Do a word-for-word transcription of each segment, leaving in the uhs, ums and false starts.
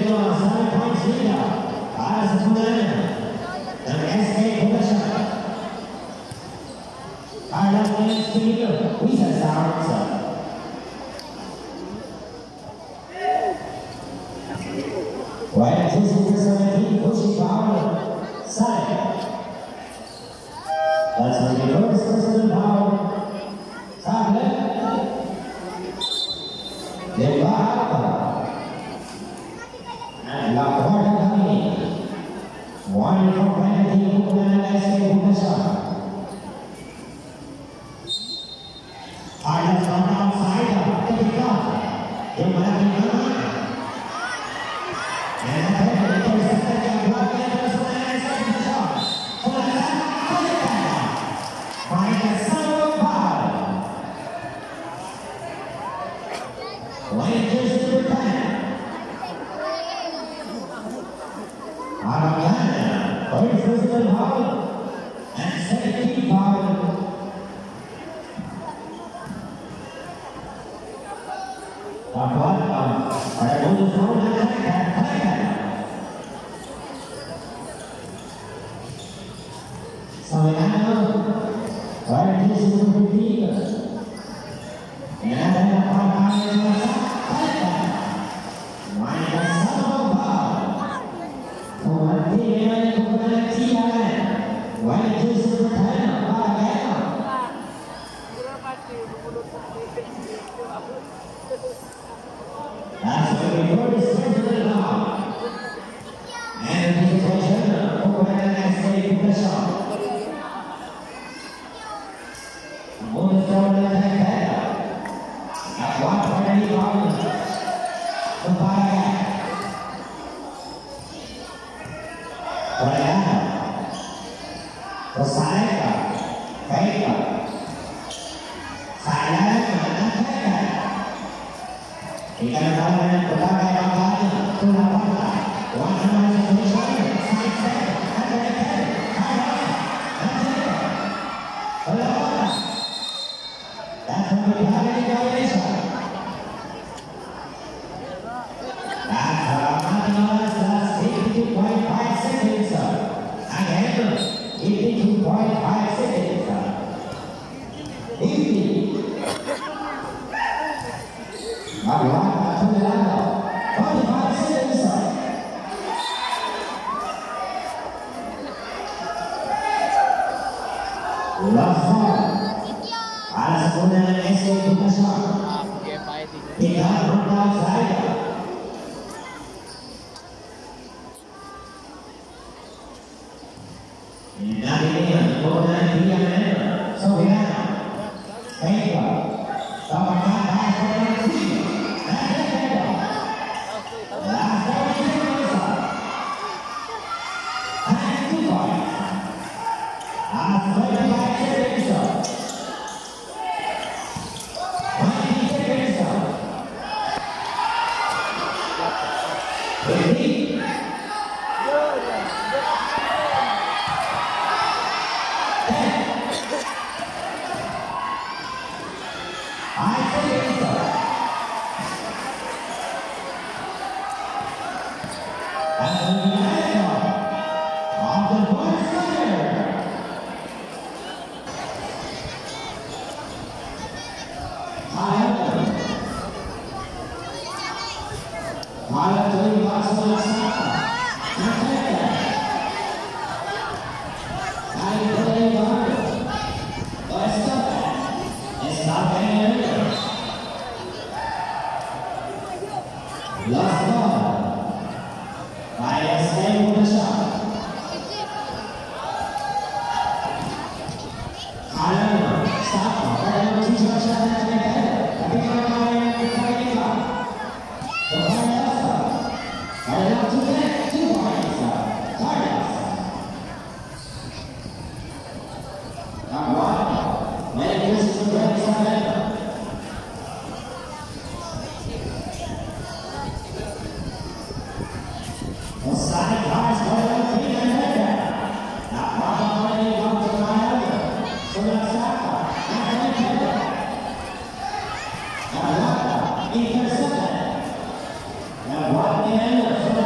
Intercepted. And one man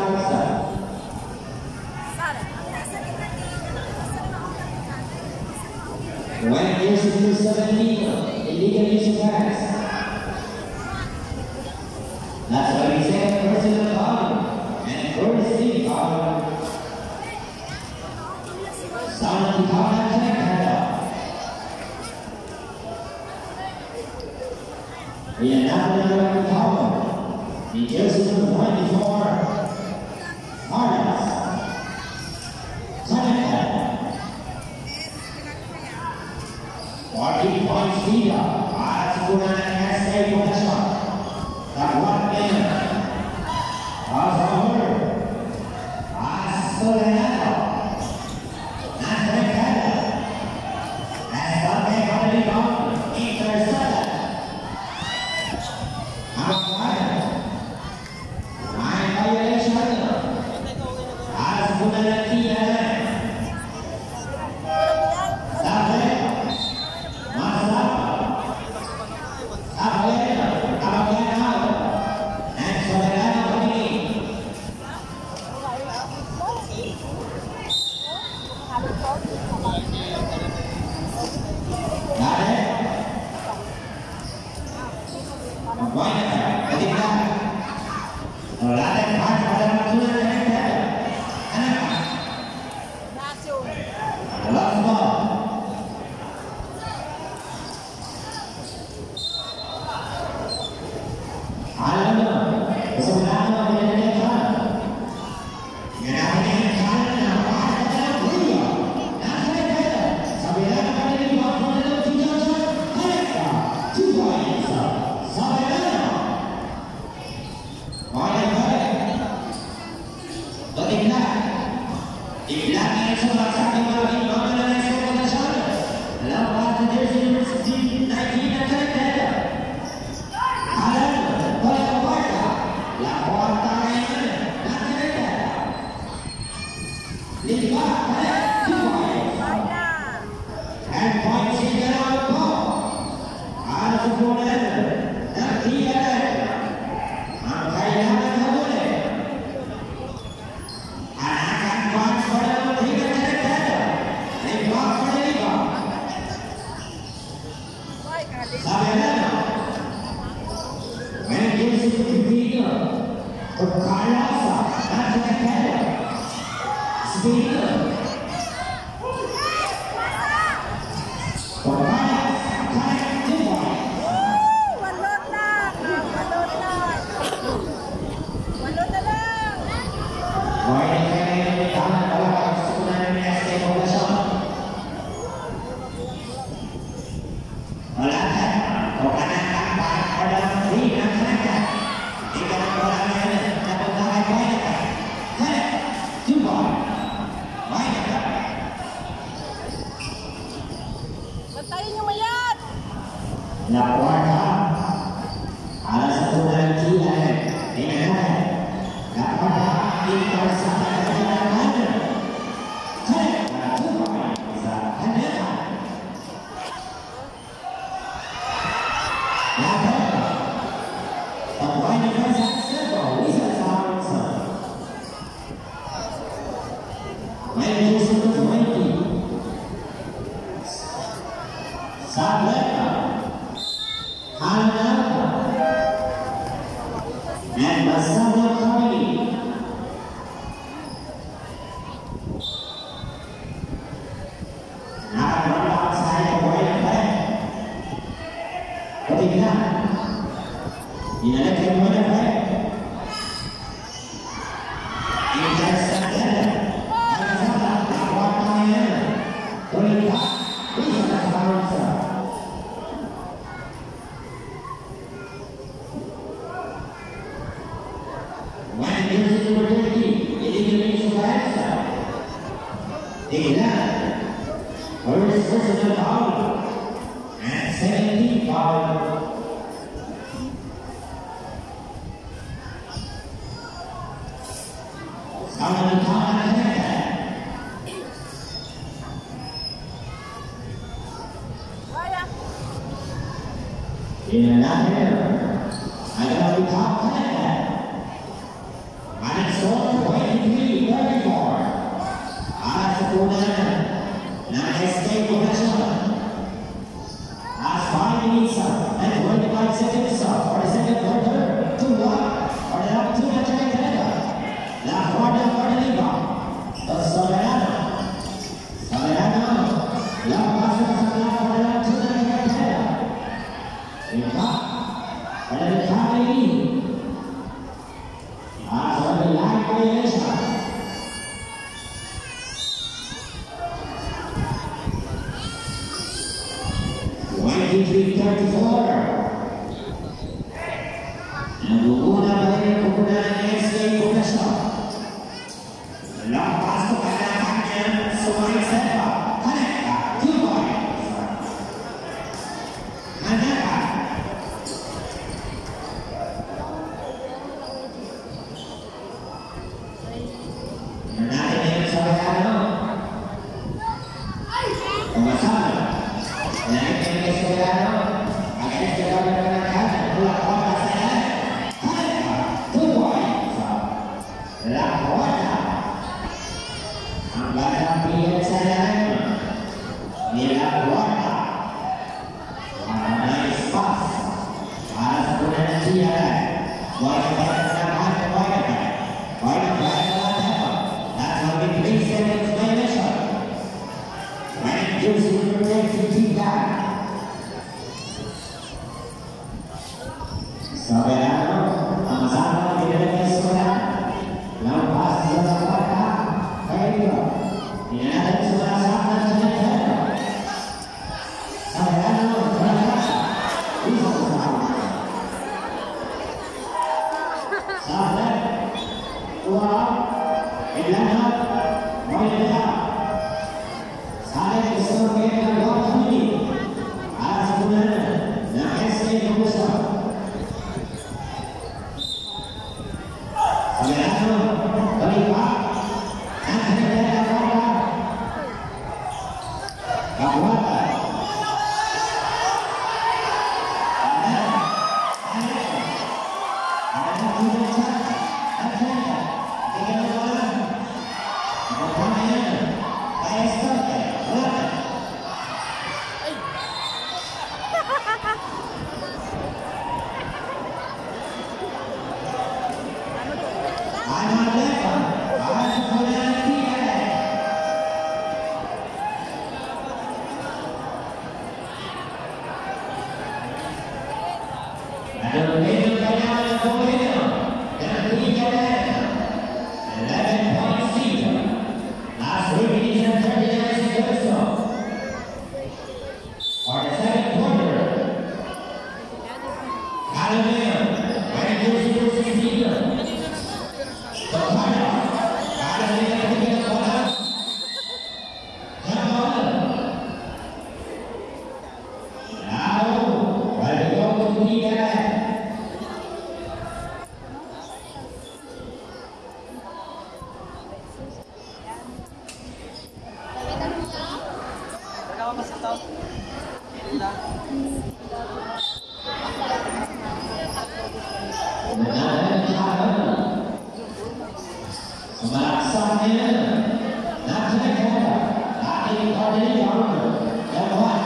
When years to seventeen, illegal use of gas. That's why we say personal foul and courtesy foul. Sound the foul check head. We are now going to foul. The jersey number twenty-four, Martins. forty points tiga, atas kegunaan S A Possession. Tak one minute. Azhar, Astolenado, Nasrekada, Estame Kalibon, intercepted. Outside, line violation. Atas kegunaan tiga. Ada di top ten. Manis kemudian nah escape professional as five minutes and twenty-five seconds for the second quarter to one for the up to the third la guardia guardia Soberano Soberano la pasa sebelah for the up to the third Ika pada dekat ini ah sampai lagi Malaysia twenty-three thirty-four yang berguna bagi penggunaan S K Professional lepas keadaannya Sumail Sepa Kaneka two points Kaneka menarik dengan Soberano Pemasaran naik dengan Soberano akhirnya juga memenangkan dua poin saya Kaneka two points La Guardia anggota pilihan saya ini La Guardia nice pass para sebenarnya dia boleh menangkan poin poin that's how we place an explanation when it gives you protected feedback Soberano sama-sama tidak ada kesulitan lepas dia kata baiklah ini ada suara sangat jelas Soberano berangkat bisa bersama sampai uang Ilana Moyeda saya keseluruhan dan waktu ini atas sebenarnya dan S K Professional Soberano terlibat dan terlibat kawan kawan Melaksanakannya nanti kita nanti pada yang yang buat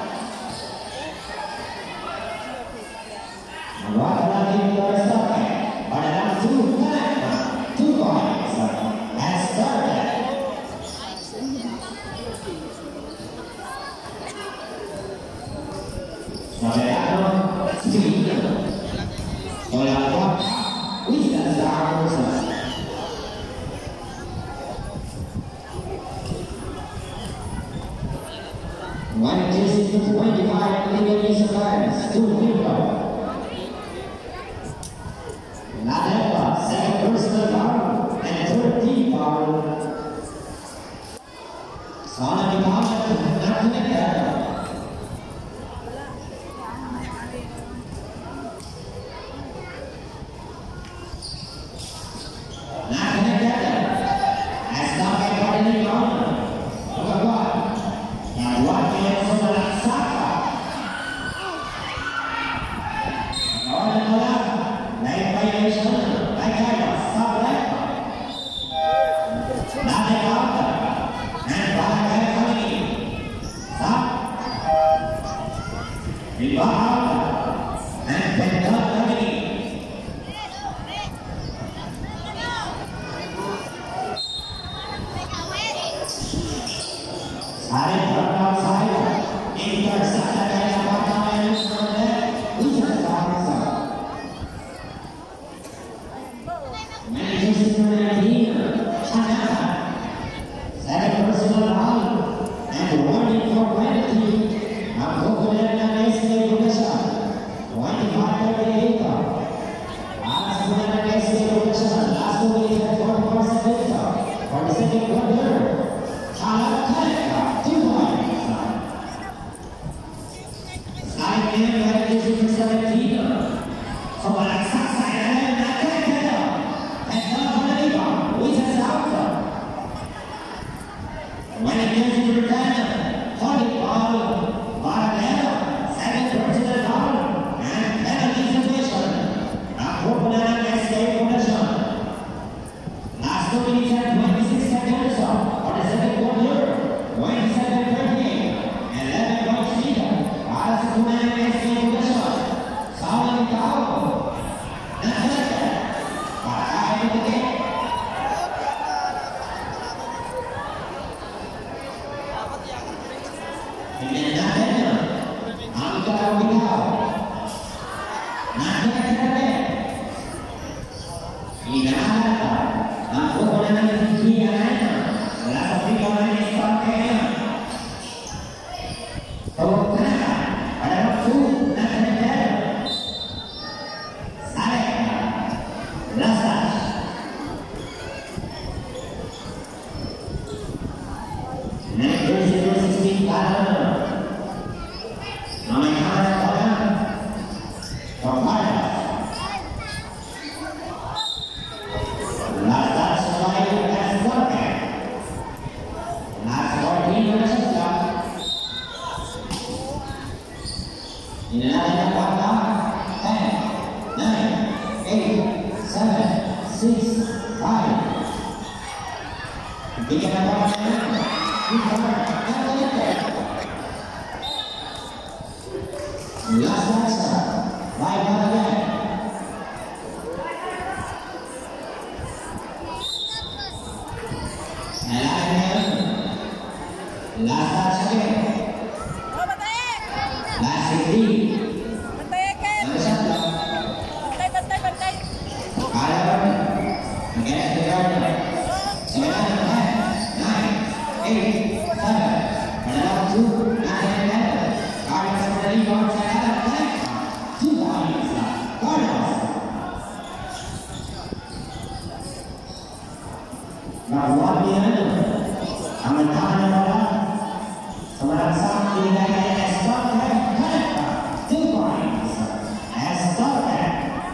buat lagi kita sampai pada waktu kita two points and started Soberano three oleh Guardia bisa Zaragoza one jersey to twenty-five Indonesian players, two people. Nadeva, second personal foul, and third team foul. Sana di bawah, not connected. Not connected. As not by body in the corner. Number one. Yang buat yang sebelah Saka. Kawan bola, naik violation, naik kaya, stop left. Nanti counter, and Side run outside. Intercept the guy at one time. Who's the start? Manchester United. Hanaka. Seven personal foul. And warning for penalty. Now Coconut next day possession. twenty-five thirty-eight. Last one next day possession. Last one is at four percent. For the second quarter. Hanaka. Two points. Side man manages for seventeen. From an exact side and that can get up. And not for the rebound. Which is out. When it gets to return, holding ball, Maradona, second personal foul, and penalty situation. Now Copenhagen next day possession. Last two minutes and twenty-six seconds for the second quarter. twenty-seven thirty-eight. eleven points leader. As Copenhagen next day possession. Foul foul. That's it. Five in the game. Ini nakanya, angka Wikau, nakanya kita, ini nakanya, aku boleh nanti nakanya, lalu kita boleh sepakainya, oh kenapa? Ada waktu nakanya kita, saya, rasa. Next verse sixteen kalah. Namanya kalah kalah. Kalah. Last touch by as Walker. Last fourteen minutes left. Ini adalah kata ten, nine, eight, seven, six, five. Tiga kata. Last answer, right on again. And again, last touch again. Last sixteen. Against the guard. Seven, nine, eight, seven, and now two, nine, and eleven. Cardinals from the rebound side of the two points. Cardinals. Now one behind. Sementara bola, sementara sang tinggalkan Estorten, two points. Estorten.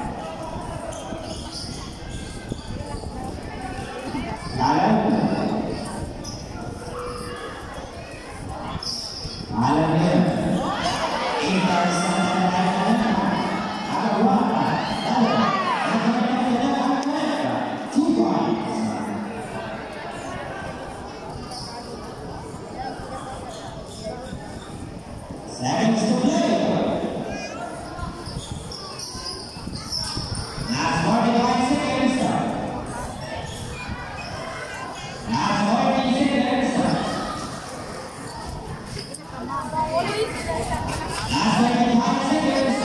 Lalu. Alamnya intercept ada berapa? Ada ada two points. Seconds to play. Last forty-five seconds. Last forty seconds. Last twenty-five seconds.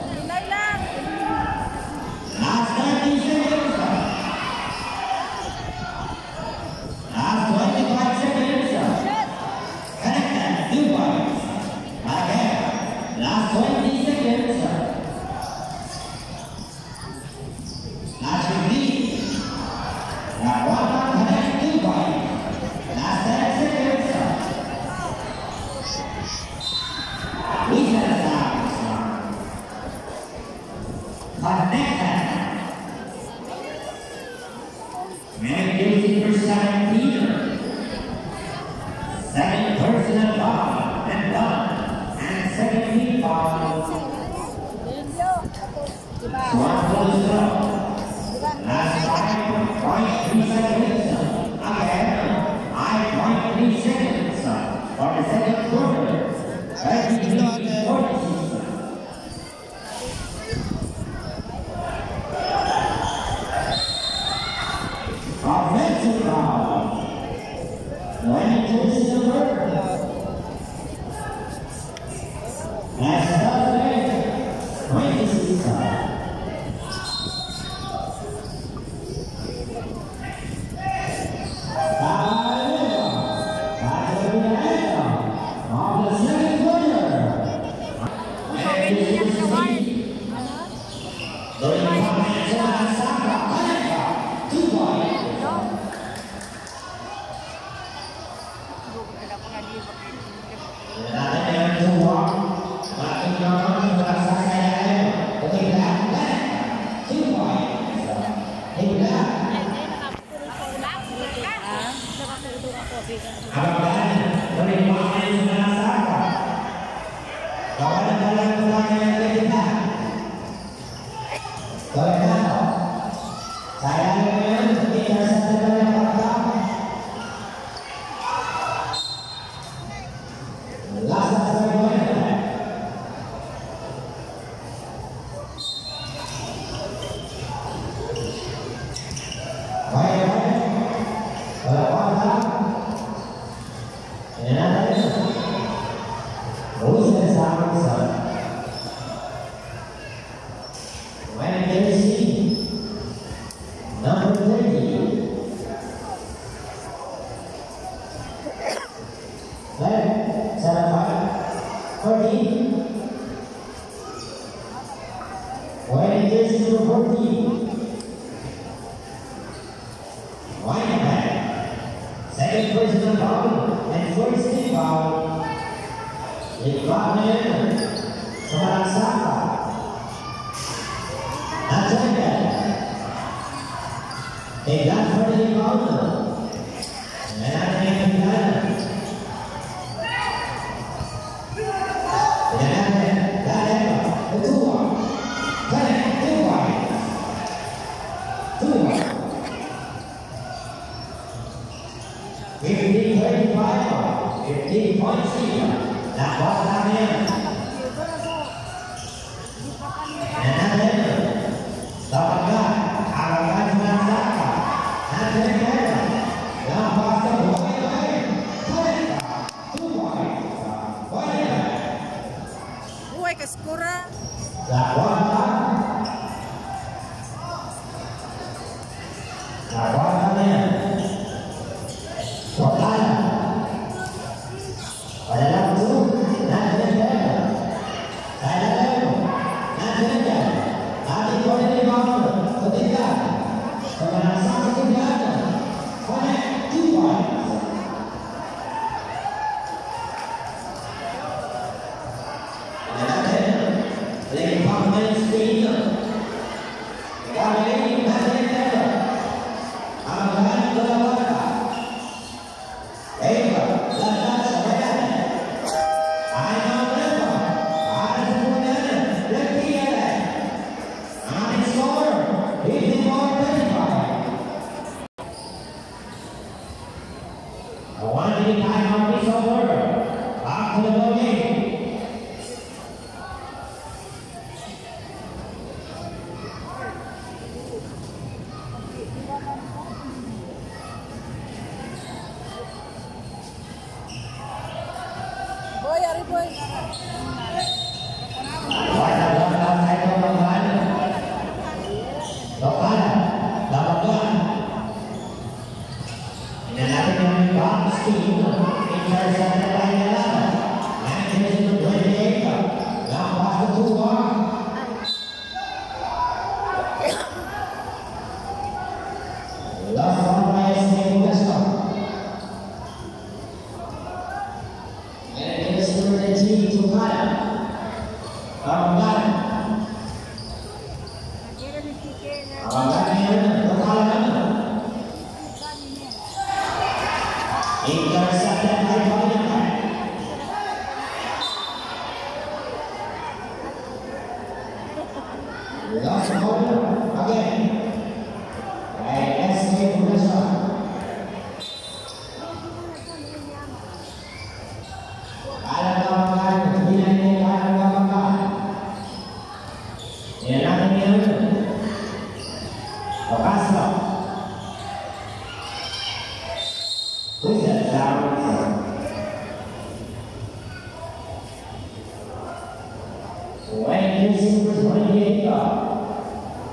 Last thirty seconds. Last twenty-five seconds. Connected. Two points. Again. Last twenty seconds. Last fifteen. Now one more connect. Two points. Last ten seconds. We can start. Connected. Man guilty for seventeen. Second personal foul and done. And second team foul. One full stop. Last five point three seconds. Again, five point three seconds for the second quarter. thirty-three forty-six. Offensive foul. twenty-two is the word.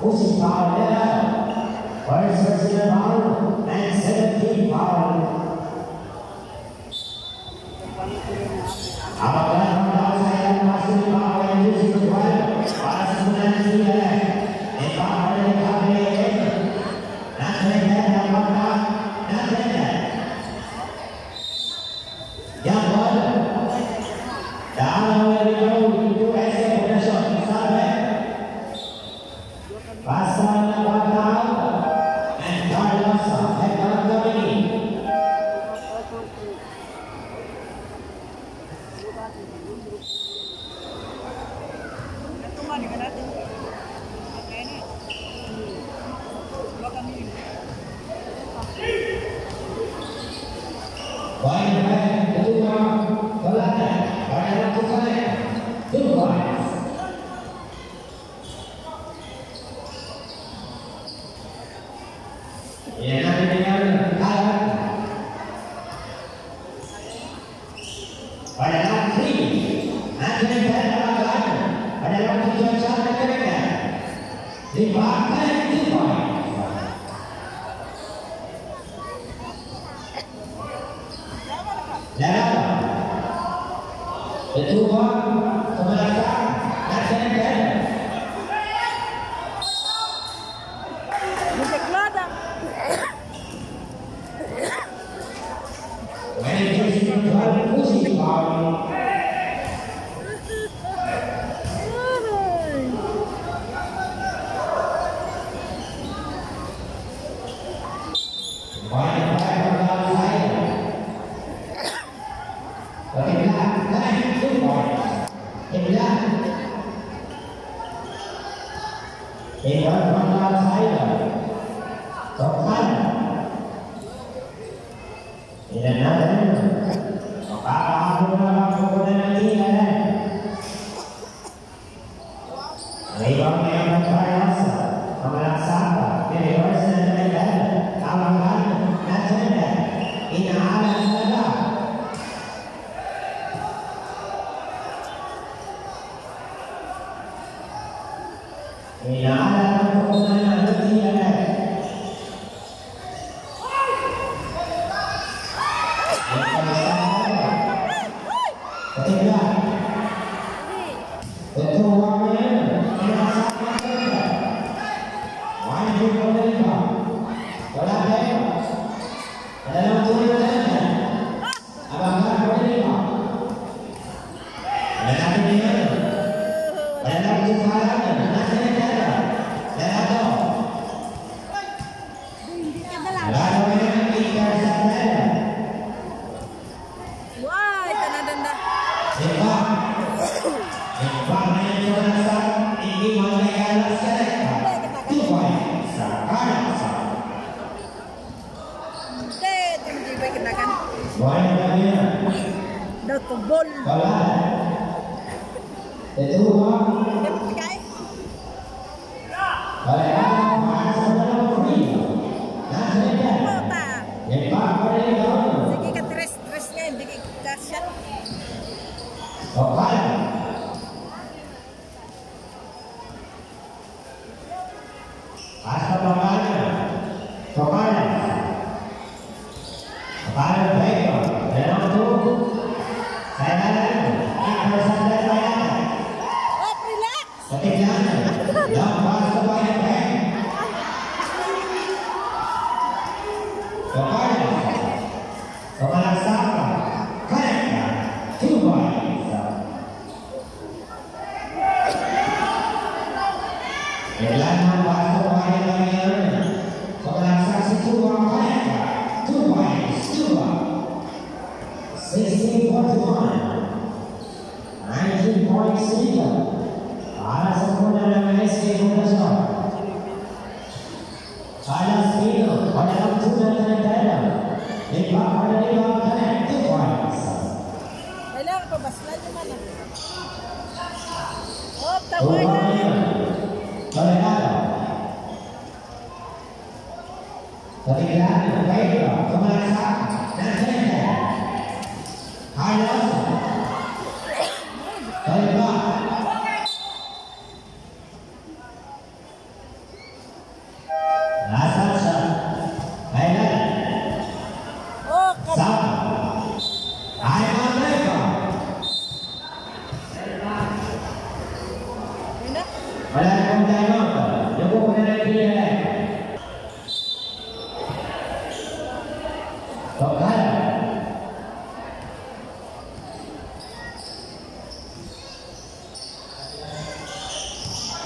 pushing power there. First personal power and seventeen power. Apabila modal saya masuk di bawah yang justru kedua, para sembilan tiga, empat oleh K B M, nanti dan maka nanti yang bola, dalam lebih jauh itu esok besok sampai pasal bakal and Carlos hebat kami.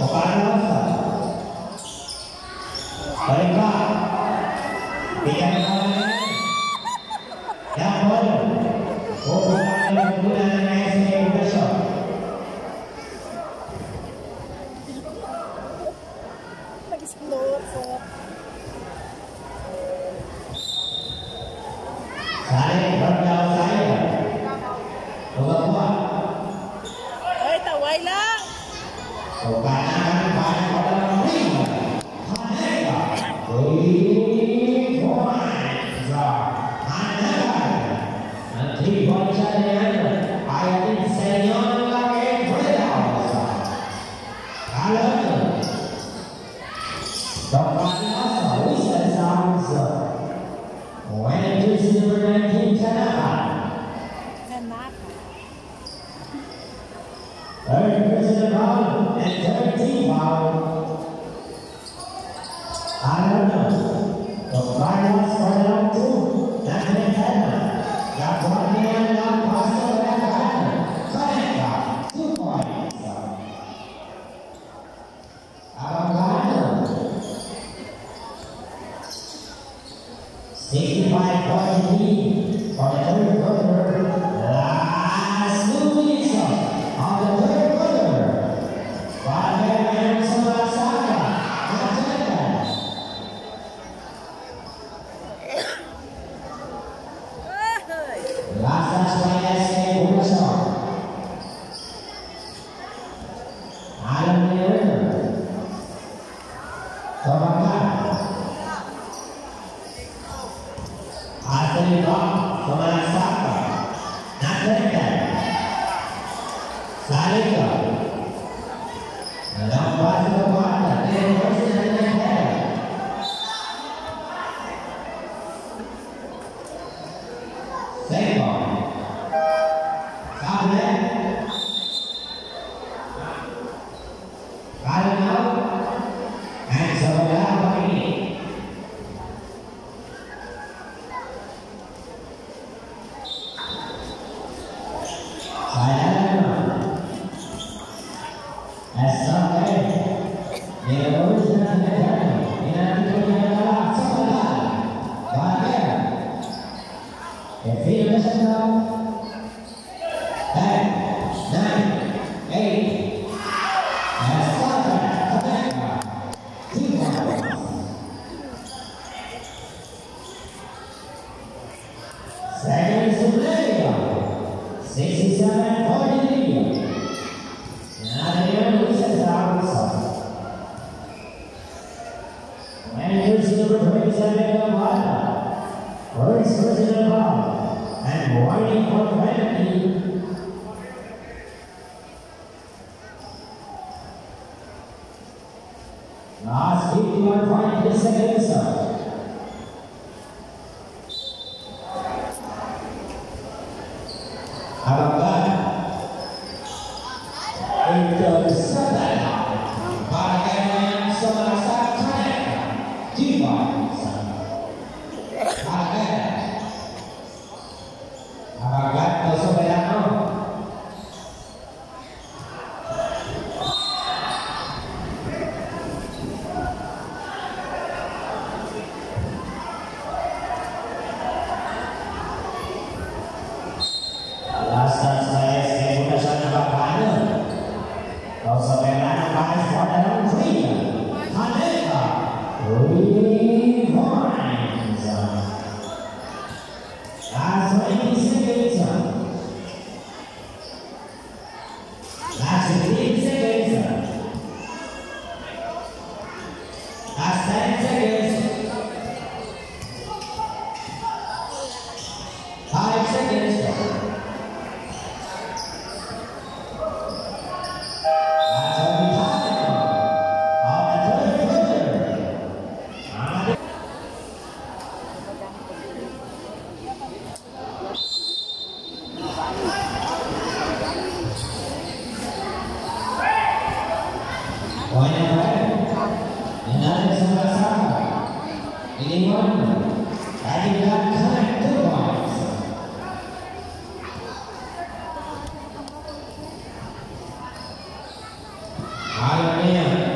Hallelujah.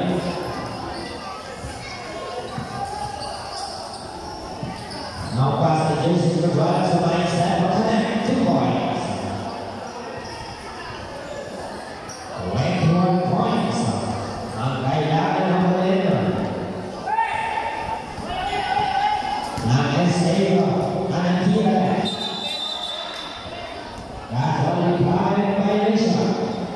pass the juice to the right to line set for connect, two points. twenty-one points. Ang kailangan ng Moreno. Ng Esteva, Anantira. That's only five violation.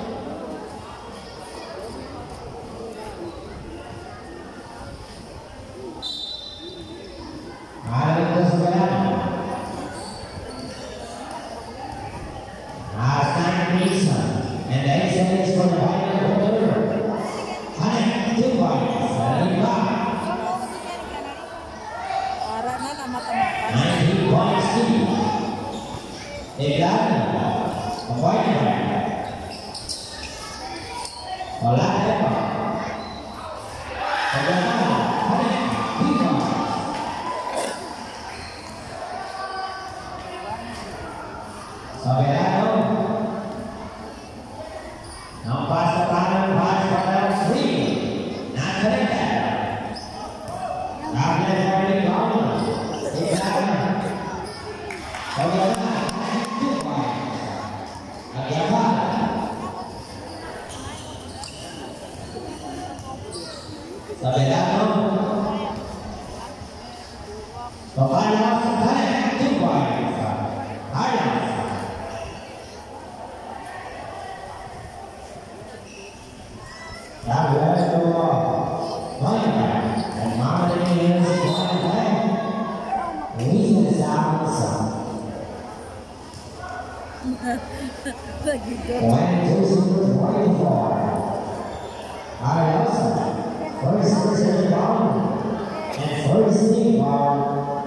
And the excellent is for the final holder. Hanek, two points. nineteen points lead. Ilan, a point back. Wala tepa. Pagkakala, Hanek, two points. Soberano. Now pass the final pass for that three. Not connected. Rabia already gone. Ilan. Soberano. Two points. Agiapan. Soberano. Papaya. Connect. Two points. Highlights. That was the running back, and Mama is running back. Reason is out, so. When Jason was running for, I also first person down and first team ball.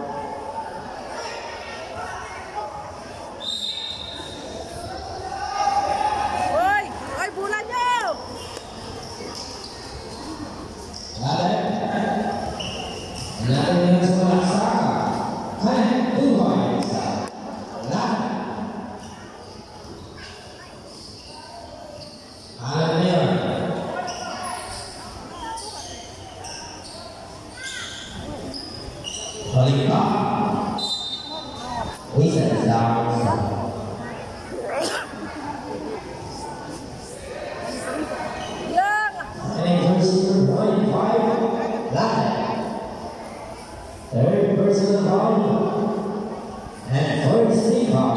Third person ball and first team ball.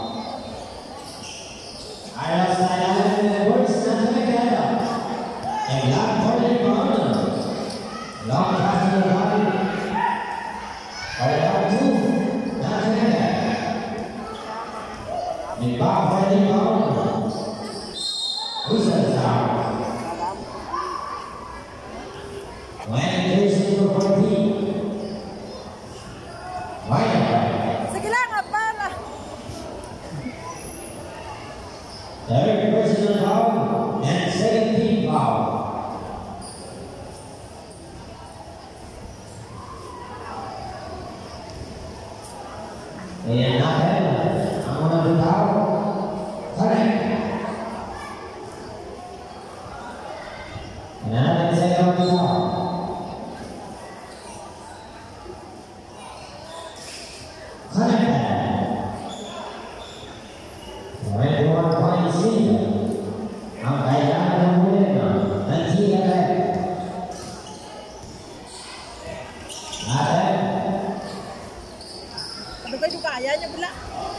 Ayos na ilalim ng words na tumikada. And long forward ball. Long pass to the ball. Or down two. Not tumikada. And back forward ball. Whistle sound. When there's number fourteen. Sige lang, para. Third personal foul and second team foul. Ayan natin ang mga bitaw. Correct. Ayan natin sa ibang bitaw. Ano ba yung kaya niya pula?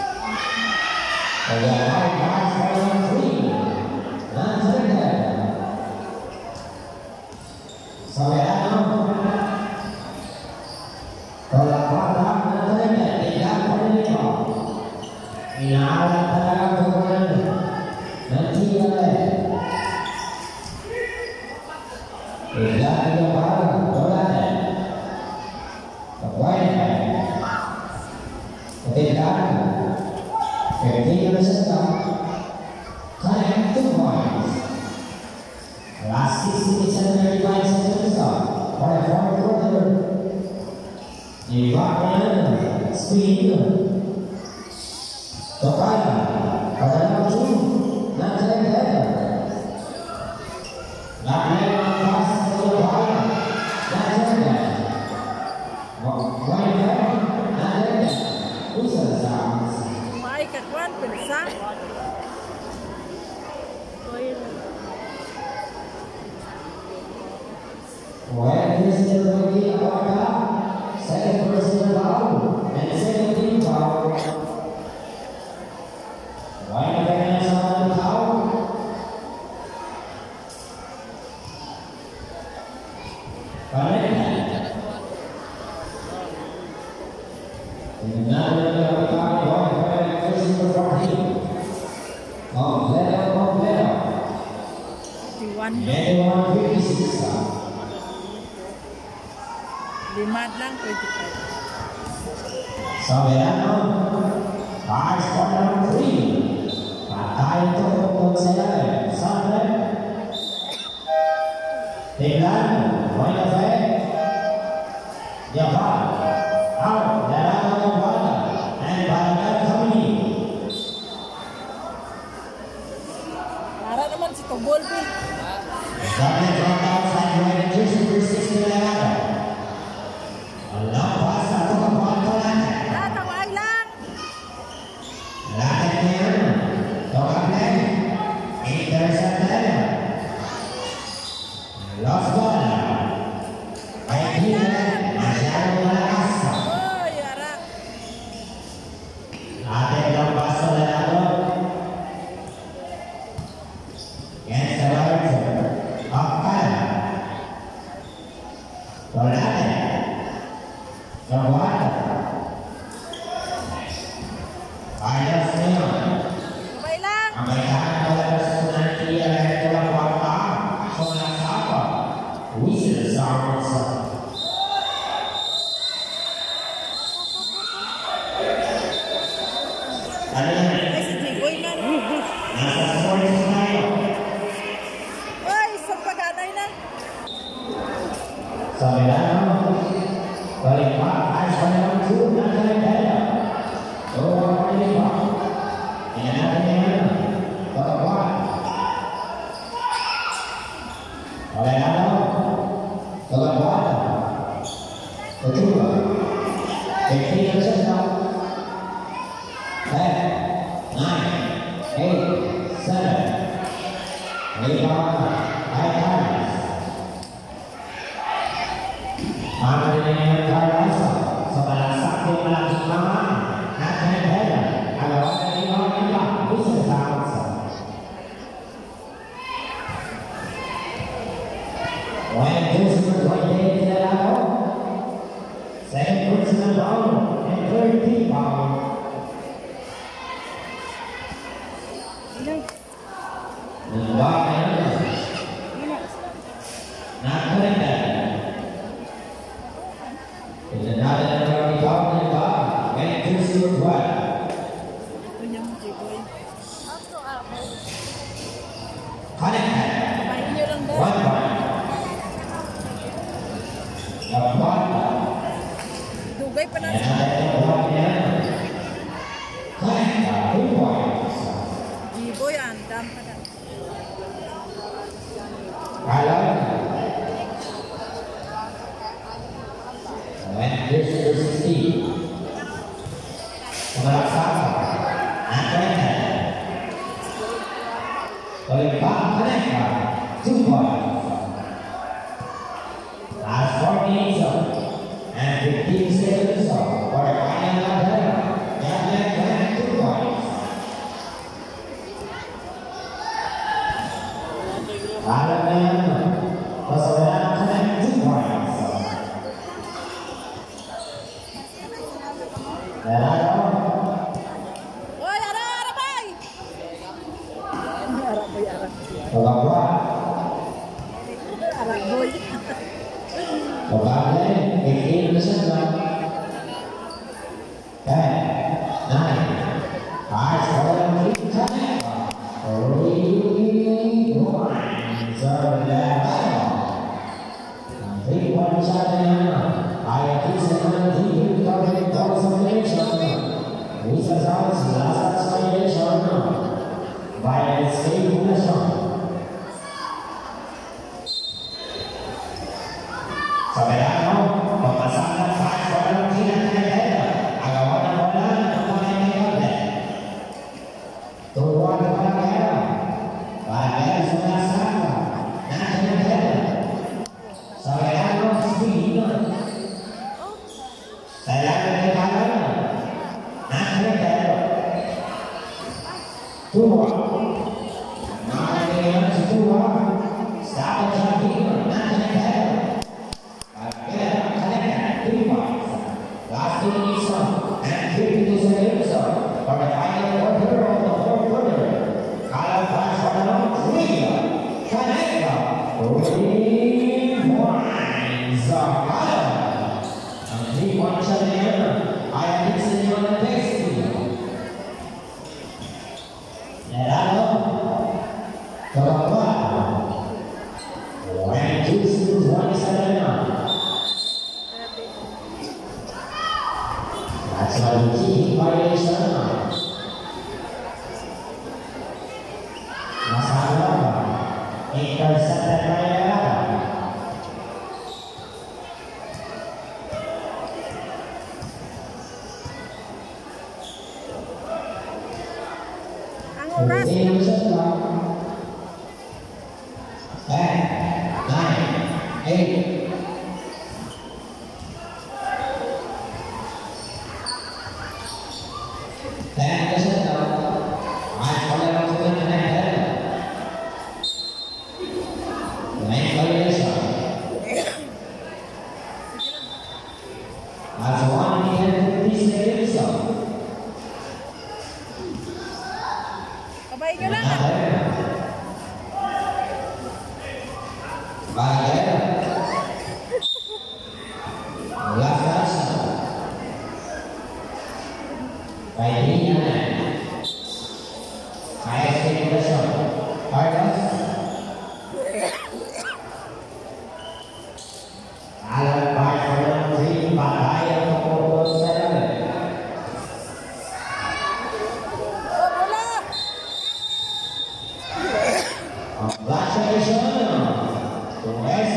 Last sixty-seven thirty-five seconds stop. For a forward quarter. The Batman speed. Tokaya. Pada number two. Not connected. Batman pass to Tokaya. Not connected. Right back. Not connected. Another time going for Christopher fourteen. Completo, completo. Anyone fifty-six. Lima lang, twenty-five. Soberano, five for number three. Patay ito kung sila. Sabre. Tingnan, point of view. Japan. Out, Lerano ng bola. And Balagan Company. Para naman si Togolbi. Double drop outside right at jersey number six to Lerano. Walang pass na ito ang bola. Tatawag lang. Lakad na yun. Tawag na yun. Intercept na yun. Lost ball. Ay, hindi na yun. Masyadong malakas. Oy, ara. Atin ang pass na Lerano. Against the right. Akal. Tolate. Tawad. Ayos na yun. Sabay lang. Ang kailangan ko lang sa nanti ay tulang warta. Ako na sapa. Wizards are sa. Ano yan? Ay, si Jigoy na. Nasa sports na tayo. Oy, isang pagkatay na. Sa Milano. Balik pa. Ayos pa naman two. Nasa Nintendo. So, ang balik pa. Tingnan natin yan. Pagkakuan. Milano. Pagkakuan. Pagkakuan. fifteen ang set now. ten, nine, eight, seven, lima, five times. Ano din yung Carlos sa malasakit malaking mga at Nintendo. Agawan na rin mga nila. Bisa sa aksa. When Christopher twenty-eight is allowed, second personal down and thirty pound. Inay. Nambak na yun. Nakalenda. Pinanada na ng ikaw na iba. When Christopher twelve. Ito niya mo, Jigoy. Connected. Kumain niyo lang ba? One point. The point. Dugay pa na. And another one yan. Connected. Two points. Jigoy, andam pa na. Alan. When Christopher sixteen. Pemalaksana. Connected. Olympic Connected. Two points. Last four minutes and fifteen seconds for the final battle. Javelin Connect two points. Alan na yan. Pasawalan Connect two points. Lerano. Oy, ara, ara, bay! Ara, boy, ara. Pagkakuan. Ara, boy. Pagkakali. fifteen na siya na. ten, nine, five, four, three, connect. Three, one, zero, Lerano. Three point shot na yan. Ay, at least naman hindi covered consolation. Wizards House, last expiration. By escape nation. Sa Milano, pagpasangan five for the team at Nintendo. Agawan ng bola ng mga Nintendo. Turuan ng Palangero. Palangero sa Malasaka. Nasa Nintendo. Sa Milano, speed. Sa Milano, Nintendo. Nasa Nintendo. Turuan. Nakakalimutan si Turuan. Sa Argentina. Nasa Nintendo. Again, connected. Three points. Last two minutes. and fifty-two seconds for the final quarter of the fourth quarter. Color flash for the long three. Canada rewinds the color. And three-point shot again. I am mixing on the pace. Nerado. Kababa. One, two, three, one, seven. That's why we keep violation. Masalah intercepted by Nerado. Ang oras. ten, nine, eight. ten percent now. I follow up to the next. Main violation. That's one minute fifty seconds. Kabay ka na. Bahaya. Belas baiknya saya simulasi harus alat bahaya dari bahaya pokok saya Oh, bola. Congratulations to